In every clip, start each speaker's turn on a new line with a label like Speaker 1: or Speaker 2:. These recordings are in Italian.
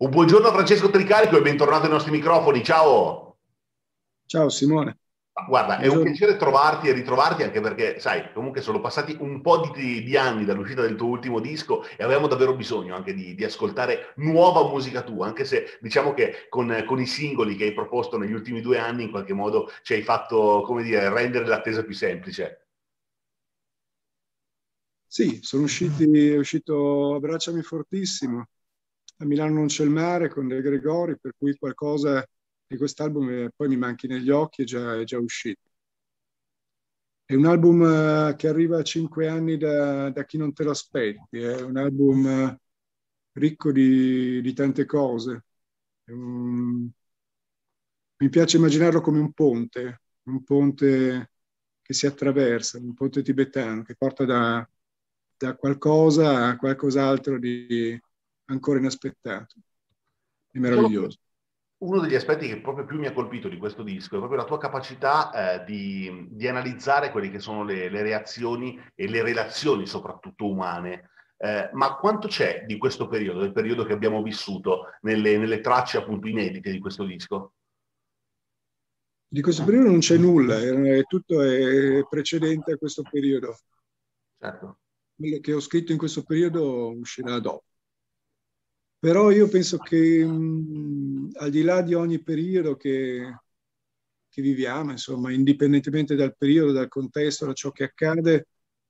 Speaker 1: Un buongiorno a Francesco Tricarico e bentornato ai nostri microfoni. Ciao!
Speaker 2: Ciao Simone.
Speaker 1: Guarda, è un
Speaker 2: Buongiorno.
Speaker 1: piacere trovarti e ritrovarti anche perché, sai, comunque sono passati un po' di anni dall'uscita del tuo ultimo disco e avevamo davvero bisogno anche di ascoltare nuova musica tua, anche se diciamo che con i singoli che hai proposto negli ultimi 2 anni in qualche modo ci hai fatto, come dire, rendere l'attesa più semplice.
Speaker 2: Sì, è uscito Abbracciami fortissimo. A Milano non c'è il mare con De Gregori, per cui qualcosa di quest'album poi mi manchi negli occhi, è già uscito. È un album che arriva a 5 anni da chi non te lo aspetti, è un album ricco di tante cose. Mi piace immaginarlo come un ponte che si attraversa, un ponte tibetano che porta da qualcosa a qualcos'altro di ancora inaspettato e
Speaker 1: Diciamo che
Speaker 2: meraviglioso.
Speaker 1: uno degli aspetti che proprio più mi ha colpito di questo disco è proprio la tua capacità di analizzare quelle che sono le reazioni e le relazioni soprattutto umane. Ma quanto c'è di questo periodo, del periodo che abbiamo vissuto, nelle tracce appunto inedite di questo disco?
Speaker 2: Di questo periodo non c'è nulla, tutto è precedente a questo periodo.
Speaker 1: Certo.
Speaker 2: Quello che ho scritto in questo periodo uscirà dopo. Però io penso che al di là di ogni periodo che viviamo, insomma, indipendentemente dal periodo, dal contesto, da ciò che accade,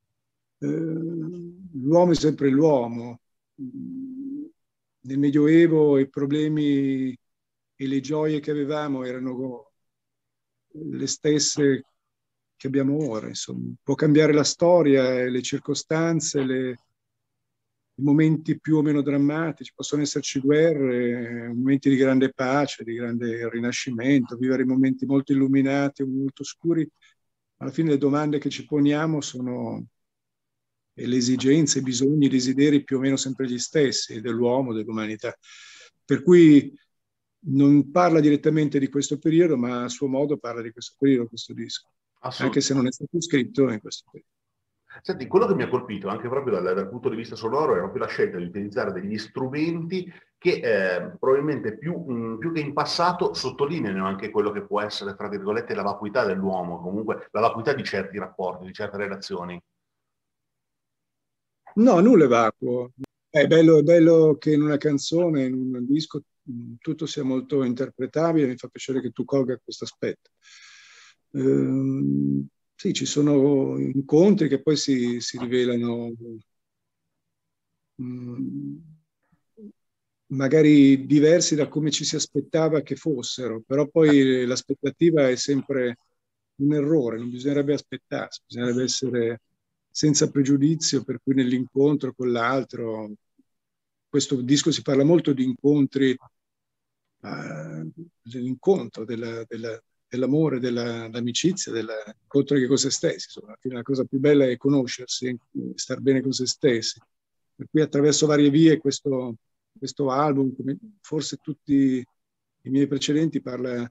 Speaker 2: l'uomo è sempre l'uomo. Nel Medioevo i problemi e le gioie che avevamo erano le stesse che abbiamo ora. Insomma. Può cambiare la storia, le circostanze, i momenti più o meno drammatici, possono esserci guerre, momenti di grande pace, di grande rinascimento, vivere momenti molto illuminati o molto scuri. Alla fine le domande che ci poniamo sono e le esigenze, i bisogni, i desideri più o meno sempre gli stessi dell'uomo, dell'umanità. Per cui non parla direttamente di questo periodo, ma a suo modo parla di questo periodo, questo disco, anche se non è
Speaker 1: Assolutamente.
Speaker 2: stato scritto in questo periodo.
Speaker 1: Senti, quello che mi ha colpito anche proprio dal punto di vista sonoro è proprio la scelta di utilizzare degli strumenti che probabilmente più che in passato sottolineano anche quello che può essere, tra virgolette, la vacuità dell'uomo, comunque la vacuità di certi rapporti, di certe relazioni.
Speaker 2: No, nulla è vacuo. È bello che in una canzone, in un disco, tutto sia molto interpretabile, mi fa piacere che tu colga questo aspetto. Sì, ci sono incontri che poi si rivelano mh, magari diversi da come ci si aspettava che fossero, però poi l'aspettativa è sempre un errore, non bisognerebbe aspettarsi, bisognerebbe essere senza pregiudizio, per cui nell'incontro con l'altro, questo disco si parla molto di incontri, dell'incontro, dell'amore, dell'amicizia, dell'incontro anche con se stessi. Insomma, alla fine la cosa più bella è conoscersi, star bene con se stessi. Per cui attraverso varie vie questo album, come forse tutti i miei precedenti, parla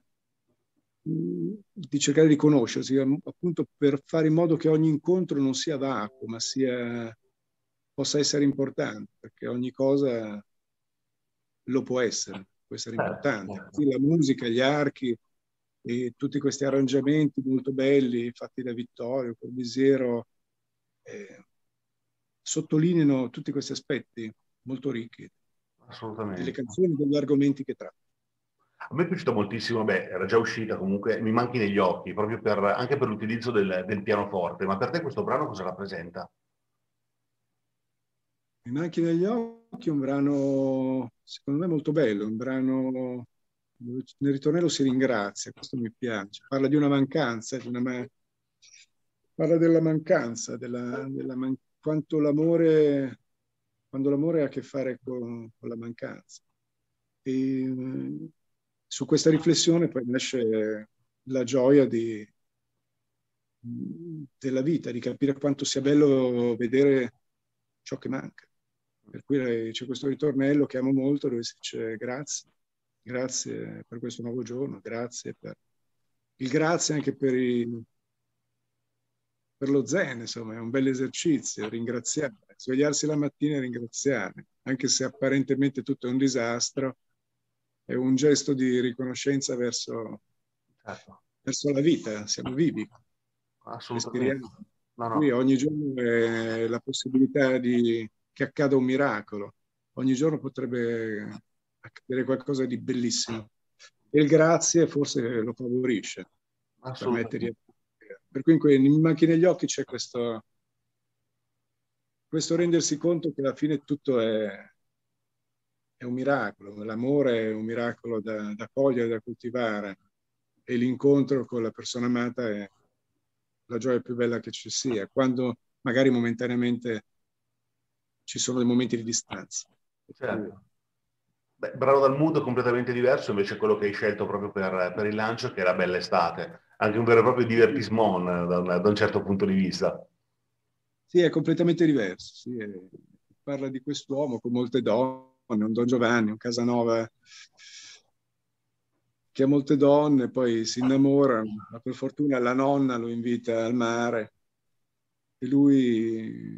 Speaker 2: di cercare di conoscersi, appunto per fare in modo che ogni incontro non sia vacuo, ma possa essere importante, perché ogni cosa lo può essere importante.
Speaker 1: Certo.
Speaker 2: Quindi la musica, gli archi e tutti questi arrangiamenti molto belli fatti da Vittorio, Corbisiero, eh, sottolineano tutti questi aspetti molto ricchi delle
Speaker 1: Assolutamente.
Speaker 2: canzoni, degli argomenti che trattano.
Speaker 1: A me è piaciuta moltissimo, beh, era già uscita comunque, mi manchi negli occhi, proprio anche per l'utilizzo del pianoforte, ma per te questo brano cosa rappresenta?
Speaker 2: Mi manchi negli occhi è un brano, secondo me, molto bello, un brano dove nel ritornello si ringrazia, questo mi piace. Parla di una mancanza, parla della mancanza, quando l'amore ha a che fare con la mancanza. E su questa riflessione poi nasce la gioia della vita, di capire quanto sia bello vedere ciò che manca. Per cui c'è questo ritornello che amo molto dove si dice grazie, grazie per questo nuovo giorno, grazie per il grazie anche per lo zen, insomma, è un bel esercizio, ringraziare, svegliarsi la mattina e ringraziare, anche se apparentemente tutto è un disastro, è un gesto di riconoscenza
Speaker 1: Certo,
Speaker 2: verso la vita, siamo vivi,
Speaker 1: assolutamente.
Speaker 2: respiriamo.
Speaker 1: No,
Speaker 2: Qui
Speaker 1: no,
Speaker 2: ogni giorno è la possibilità che accada un miracolo, ogni giorno potrebbe accadere qualcosa di bellissimo. E il grazie forse lo favorisce, permette di...
Speaker 1: assolutamente.
Speaker 2: Per cui in Macchie negli occhi c'è questo rendersi conto che alla fine tutto è un miracolo, l'amore è un miracolo da cogliere, da coltivare, e l'incontro con la persona amata è la gioia più bella che ci sia, quando magari momentaneamente ci sono dei momenti di distanza.
Speaker 1: Certo. Beh, Brano dal mood completamente diverso invece quello che hai scelto proprio per il lancio, che era Bella Estate. Anche un vero e proprio divertissement da un certo punto di vista.
Speaker 2: Sì, è completamente diverso. Sì, parla di quest'uomo con molte donne, un Don Giovanni, un Casanova che ha molte donne, poi si innamora, ma per fortuna la nonna lo invita al mare e lui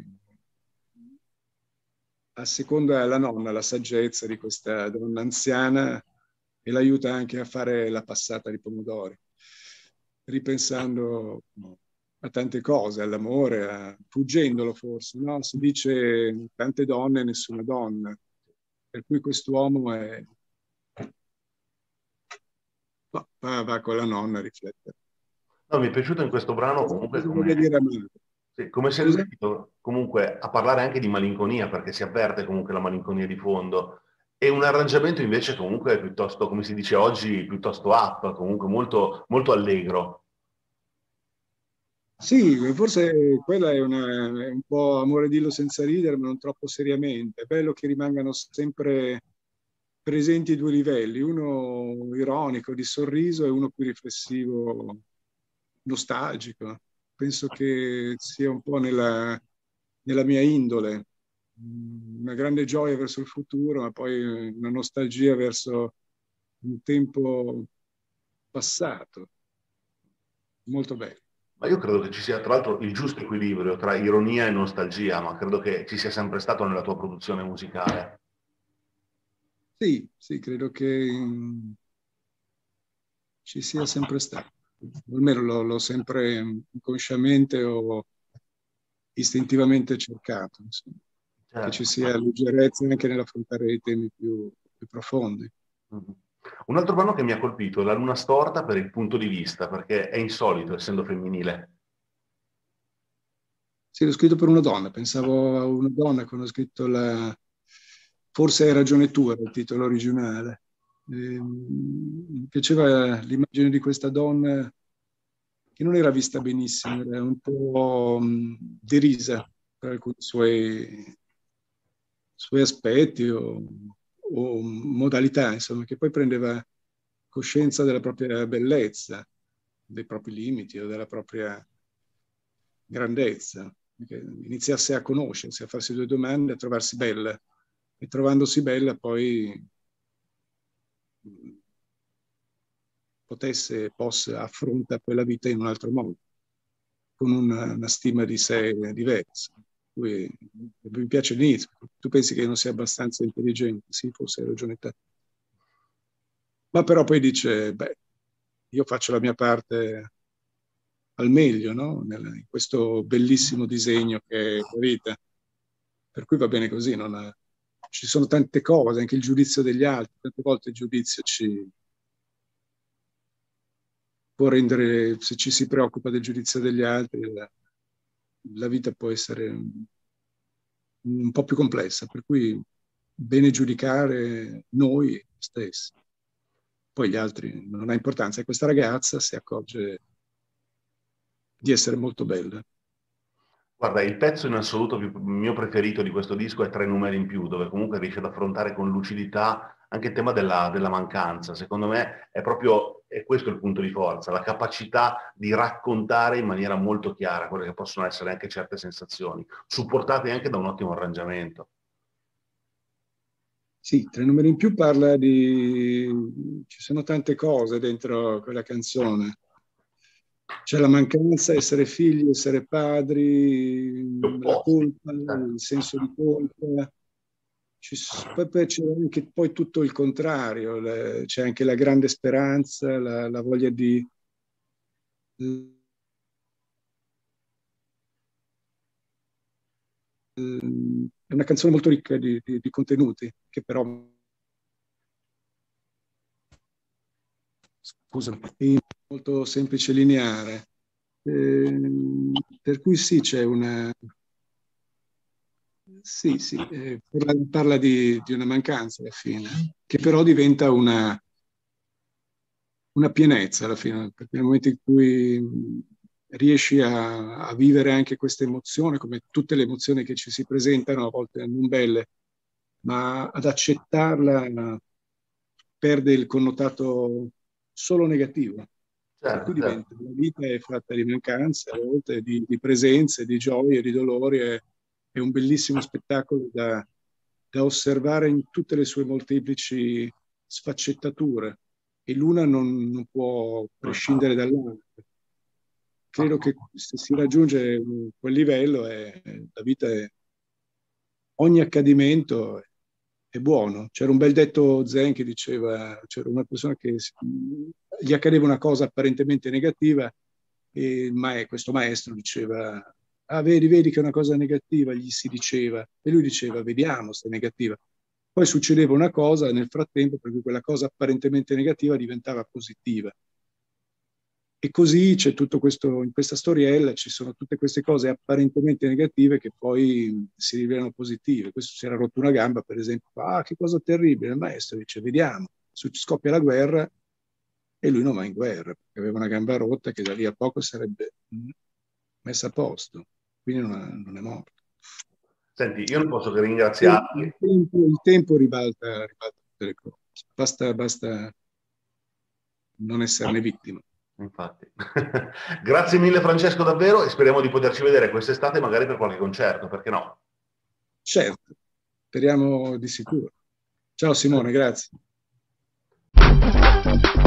Speaker 2: asseconda la nonna la saggezza di questa donna anziana e l'aiuta anche a fare la passata di pomodori, ripensando a tante cose, all'amore, fuggendolo forse, no? Si dice tante donne, nessuna donna, per cui quest'uomo va con la nonna a riflettere.
Speaker 1: No, mi è piaciuto in questo brano comunque
Speaker 2: Cosa voglia dire amare?
Speaker 1: sì, come sei
Speaker 2: Scusa?
Speaker 1: riuscito comunque a parlare anche di malinconia, perché si avverte comunque la malinconia di fondo, e un arrangiamento invece comunque piuttosto, come si dice oggi, piuttosto up, comunque molto, molto allegro.
Speaker 2: Sì, forse quella è un po' amore dillo senza ridere, ma non troppo seriamente. È bello che rimangano sempre presenti i due livelli, uno ironico, di sorriso, e uno più riflessivo, nostalgico. Penso che sia un po' nella mia indole, una grande gioia verso il futuro, ma poi una nostalgia verso un tempo passato, molto bello.
Speaker 1: Ma io credo che ci sia tra l'altro il giusto equilibrio tra ironia e nostalgia, ma credo che ci sia sempre stato nella tua produzione musicale.
Speaker 2: Sì, sì, credo che ci sia sempre stato. Almeno l'ho sempre inconsciamente o istintivamente cercato, insomma, che ci
Speaker 1: Certo.
Speaker 2: sia leggerezza anche nell'affrontare dei temi più profondi.
Speaker 1: Mhm. Un altro brano che mi ha colpito è La Luna Storta per il punto di vista, perché è insolito essendo femminile.
Speaker 2: Sì, l'ho scritto per una donna, pensavo a una donna quando ho scritto Forse hai ragione tu, era il titolo originale. Mi piaceva l'immagine di questa donna che non era vista benissimo, era un po' derisa per alcuni suoi aspetti o modalità, insomma, che poi prendeva coscienza della propria bellezza, dei propri limiti o della propria grandezza, che iniziasse a conoscersi, a farsi due domande, a trovarsi bella e trovandosi bella poi possa affrontare quella vita in un altro modo, con una stima di sé diversa. Mi piace l'inizio. Tu pensi che non sia abbastanza intelligente? Sì, forse hai ragione te. Ma però poi dice, beh, io faccio la mia parte al meglio, no? In questo bellissimo disegno che è la vita. Per cui va bene così. Ci sono tante cose, anche il giudizio degli altri. Tante volte il giudizio ci può rendere, se ci si preoccupa del giudizio degli altri, la vita può essere un po' più complessa, per cui bene giudicare noi stessi. Poi gli altri non ha importanza. E questa ragazza si accorge di essere molto bella.
Speaker 1: Guarda, il pezzo in assoluto mio preferito di questo disco è Tre numeri in più, dove comunque riesce ad affrontare con lucidità anche il tema della mancanza. Secondo me è questo il punto di forza, la capacità di raccontare in maniera molto chiara quelle che possono essere anche certe sensazioni, supportate anche da un ottimo arrangiamento.
Speaker 2: Sì, Tre numeri in più parla di... Ci sono tante cose dentro quella canzone. C'è la mancanza, essere figli, essere padri,
Speaker 1: Gli
Speaker 2: la
Speaker 1: opposti.
Speaker 2: colpa, il senso di colpa, Poi c'è anche poi tutto il contrario, c'è anche la grande speranza, la voglia di... È una canzone molto ricca di contenuti, che però, scusa, è molto semplice e lineare. Per cui sì, c'è una... Sì, sì, parla di una mancanza alla fine, che però diventa una pienezza alla fine, perché nel momento in cui riesci a vivere anche questa emozione, come tutte le emozioni che ci si presentano, a volte non belle, ma ad accettarla perde il connotato solo negativo. Per cui
Speaker 1: Certo, certo.
Speaker 2: diventa, la vita è fatta di mancanze, a volte di presenze, di gioie, di dolori, è un bellissimo spettacolo da osservare in tutte le sue molteplici sfaccettature e l'una non può prescindere dall'altra. Credo che se si raggiunge quel livello, la vita è, ogni accadimento è buono. C'era un bel detto zen che diceva, c'era una persona che gli accadeva una cosa apparentemente negativa e questo maestro diceva, ah, vedi che è una cosa negativa, gli si diceva, e lui diceva, vediamo se è negativa. Poi succedeva una cosa nel frattempo per cui quella cosa apparentemente negativa diventava positiva. E così c'è tutto questo, in questa storiella ci sono tutte queste cose apparentemente negative che poi si rivelano positive. Questo si era rotto una gamba, per esempio, ah, che cosa terribile, il maestro dice, vediamo, scoppia la guerra e lui non va in guerra, perché aveva una gamba rotta che da lì a poco sarebbe messa a posto, quindi non è morto.
Speaker 1: Senti, io non posso che
Speaker 2: Il
Speaker 1: ringraziarti.
Speaker 2: tempo, il tempo ribalta tutte le cose, basta non esserne vittima.
Speaker 1: Infatti. Grazie mille Francesco davvero e speriamo di poterci vedere quest'estate magari per qualche concerto, perché no?
Speaker 2: Certo, speriamo di sicuro. Ciao Simone, grazie.